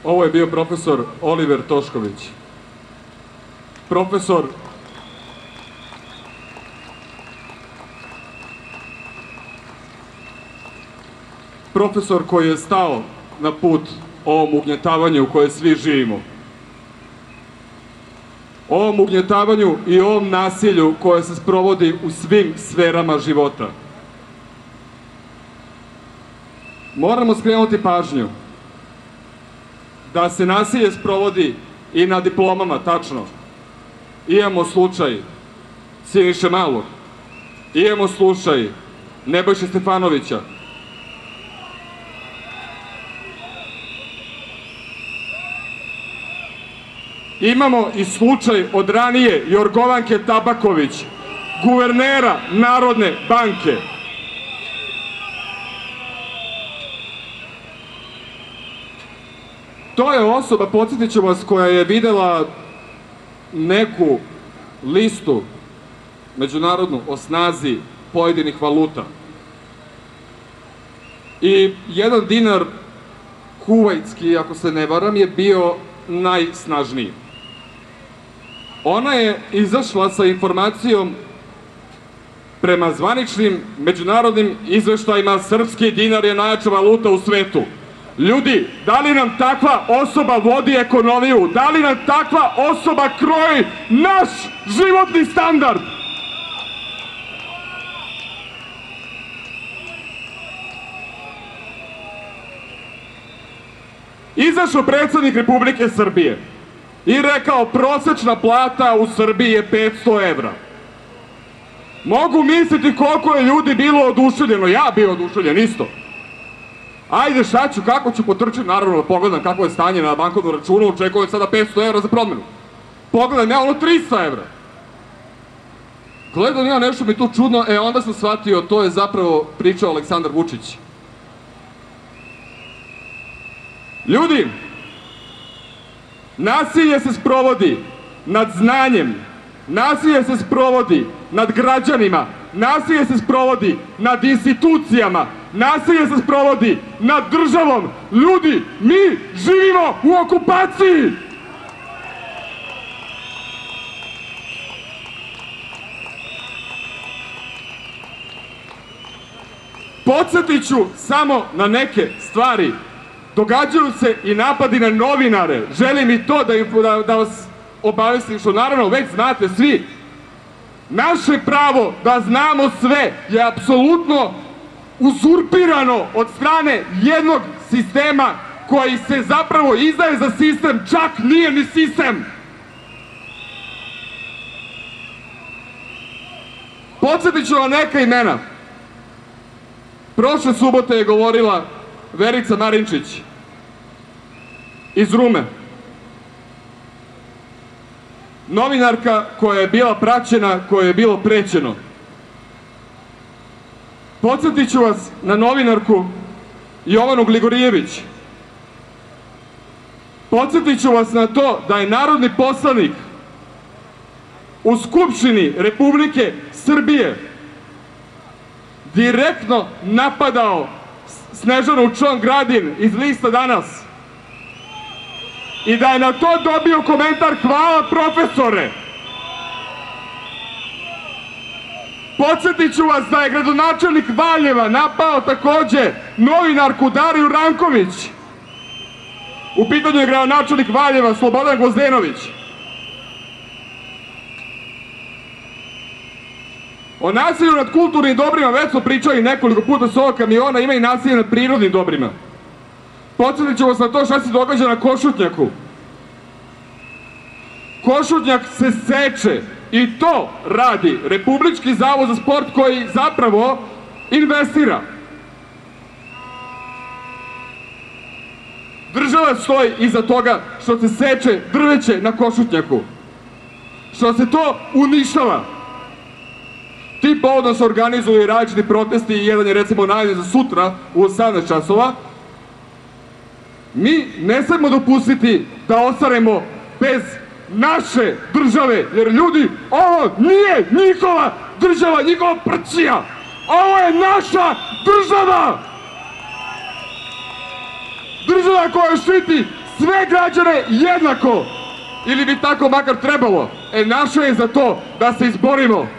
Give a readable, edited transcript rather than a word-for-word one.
Ovo je bio profesor Oliver Tošković. Profesor koji je stao na put ovom ugnjetavanju u kojem svi živimo. Ovom ugnjetavanju i ovom nasilju koje se sprovodi u svim sferama života. Moramo skrenuti pažnju da se nasilje sprovodi i na diplomama, tačno. Imamo slučaj Siniše Malog, imamo slučaj Nebojše Stefanovića. Imamo i slučaj od ranije Jorgovanke Tabaković, guvernera Narodne banke. To je osoba, podsjetit ću vas, koja je videla neku listu međunarodnu o snazi pojedinih valuta. I 1 dinar kuvajtski, ako se ne varam, je bio najsnažniji. Ona je izašla sa informacijom prema zvaničnim međunarodnim izveštajima srpski dinar je najjača valuta u svetu. Ljudi, da li nam takva osoba vodi ekonomiju? Da li nam takva osoba kroji naš životni standard? Izašao predsjednik Republike Srbije i rekao prosečna plata u Srbiji je 500 evra. Mogu misliti koliko je ljudi bilo oduševljeno, ja bio oduševljen isto. Ajde, šta ću, kako ću potrčiti, naravno da pogledam kako je stanje na bankovnom računu, očekujem sada 500 evra za promjenu. Pogledam ja ono 300 evra. Gledam ja, nešto mi tu čudno, onda sam shvatio, to je zapravo pričao Aleksandar Vučić. Ljudi, nasilje se sprovodi nad znanjem, nasilje se sprovodi nad građanima, nasilje se sprovodi nad institucijama, nasilje se sprovodi nad državom. Ljudi, mi živimo u okupaciji! Podsjetit ću samo na neke stvari. Događaju se i napadi na novinare. Želim i to da vas obavestim, što naravno već znate svi. Naše pravo da znamo sve je apsolutno uzurpirano od strane jednog sistema koji se zapravo izdaje za sistem, čak nije ni sistem. Podsjetit ću vam neka imena. Prošle subote je govorila Verica Marinčić iz Rume. Novinarka koja je bila praćena, koja je bilo prećeno. Podsjetit ću vas na novinarku Jovanu Gligorijević. Podsjetit ću vas na to da je narodni poslanik u Skupštini Republike Srbije direktno napadao Snežanu Čongradin iz lista Danas i da je na to dobio komentar hvala profesore. Podsjetit ću vas da je gradonačelnik Valjeva napao takođe novinarku Dariju Ranković. U pitanju je gradonačelnik Valjeva Slobodan Gvozdenović. O nasilju nad kulturnim dobrima već smo pričali nekoliko puta s ovog kamiona, ima i nasilje nad prirodnim dobrima. Podsjetit ću vas na to šta se događa na Košutnjaku. Košutnjak se seče i to radi Republički zavod za sport koji zapravo investira. Država stoji iza toga što se seče drveće na Košutnjaku. Što se to uništava. Tim povodom se organizuju i različiti protesti i jedan je recimo najavljen za sutra u 18 časova. Mi ne smemo dopustiti da ostanemo bez naše države, jer ljudi, ovo nije njihova država, njihova prćija. Ovo je naša država! Država koja štiti sve građane jednako. Ili bi tako makar trebalo. Naše je za to da se izborimo.